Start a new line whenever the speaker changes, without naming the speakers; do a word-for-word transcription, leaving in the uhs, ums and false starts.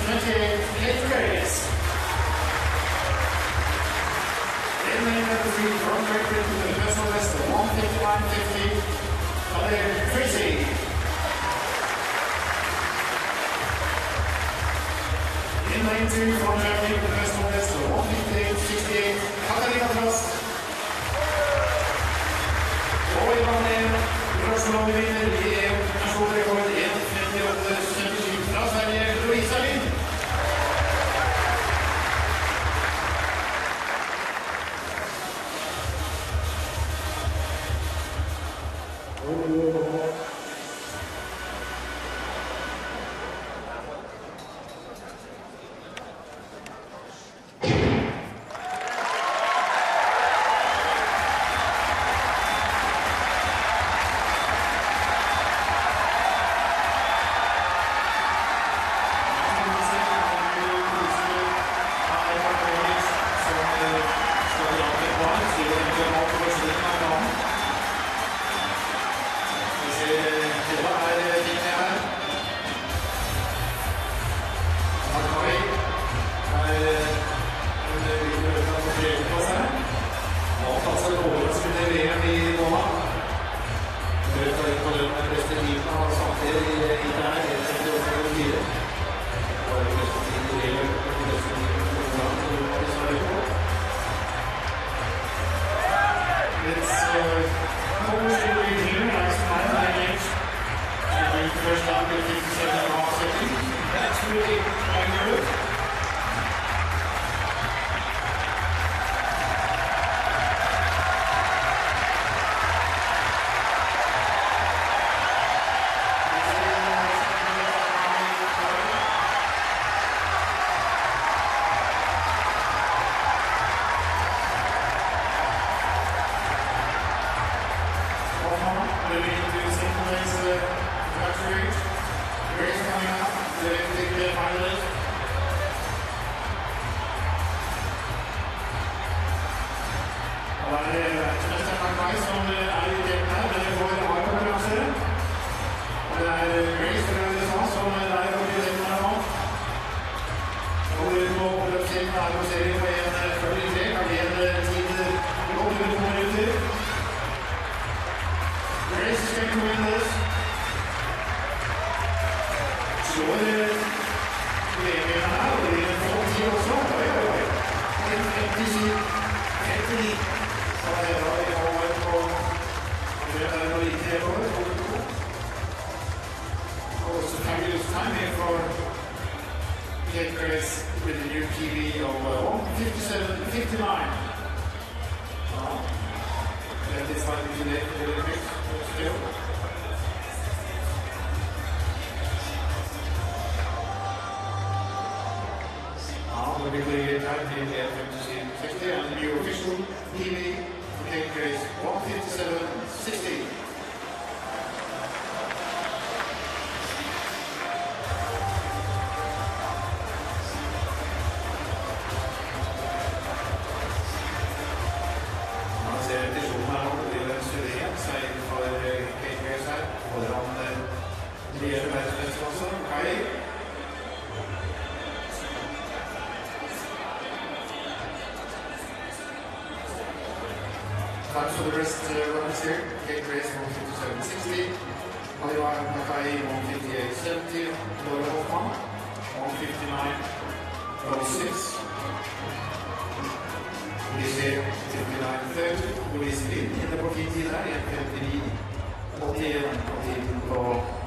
twenty-eight, Kate Grace. In lane number three, from Great Britain to the personal best of one fifty-one fifty, Tracy. In lane two, from Germany to the personal best of one fifty-eight sixty-eight, Katarina Frost. Og i banen, Oslo vinner i nasjonrekord one fifty-eight seventy-seven fra Sverige, Weißhaidinger. With a new T V of one fifty-seven fifty-nine. Wow. That is fine today for the Olympics still. Now the weekly time in the fifty sixty and the new official T V for Kate Grace one fifty-seven sixty. Time for the rest uh, runners here. Kate Grace one fifty-seven sixty, one fifty-eight seventy, Laura Hoffman one fifty-nine oh six, Louise fifty-nine thirty, Louise Lind inne på fin tid her, one fifty-nine åttien på tiden på